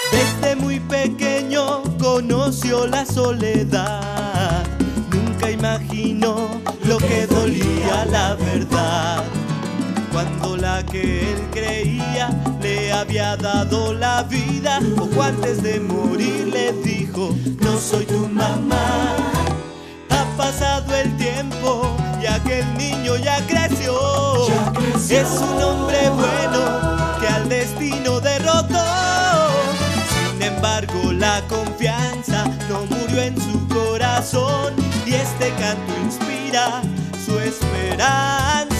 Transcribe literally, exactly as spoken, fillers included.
Desde muy pequeño conoció la soledad. Nunca imaginó lo que dolía la verdad. Cuando la que él creía le había dado la vida, poco antes de morir le dijo: no soy tu mamá. Ha pasado el tiempo y aquel niño ya creció. Ya creció. Es un hombre bueno que al destino derrotó. Sin embargo, la confianza no murió en su corazón, y este canto inspira su esperanza.